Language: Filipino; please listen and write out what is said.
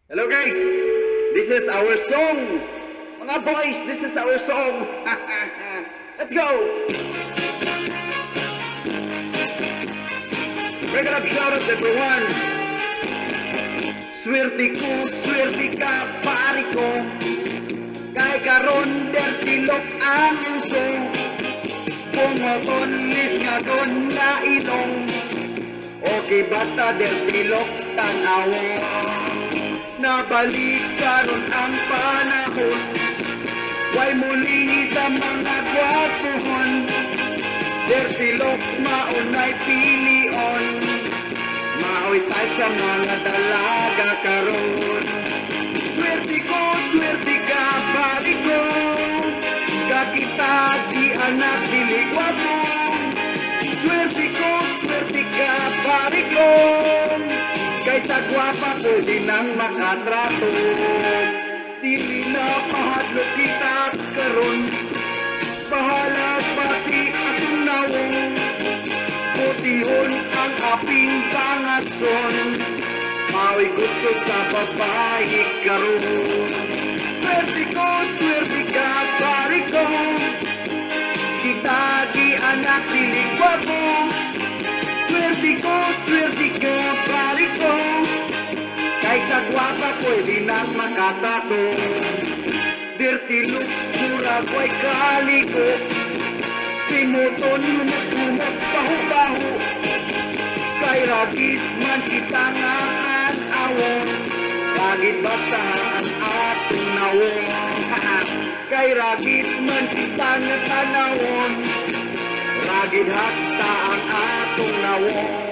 Hello guys, this is our song. Mga boys, this is our song. Let's go. Break it up, shout out everyone. Swerte ko, swerte ka, pari ko. Kay karon dertilok ang uso. Pumoton lis nga doon na itong. Okay, basta dertilok tanawon. Nabalik karon ang panahon. Way mulingi sa mga gwapuhon. Dertilok maunay pilion. Maoy tayo sa mga dalaga karon. Swerte ko, swerte ka, pari ko. Kakita di anak dili gwapo. Swerte ko, swerte ka, pari ko. Kaysa gwapa pwede nang makatrato. Dili na mahadlok kita karon. Bahala pati atong nawong. Putihon ang aping pangason. Mao'y gusto sa babae karon. Swerte ko, swerte ka, pari ko. Kita di anak dili gwapo. Swerte ko, swerte ka, pari ko. Kaysa gwapa pwede nang makatato. Dirtilok, muragway kaliko. Simuton, lumot-lumot, baho-baho. Kay ragit man kita nga awon. Ragit basta ang atong nawon. Kay ragit man kita nga tanawon. Ragid hasta ang atong nawon.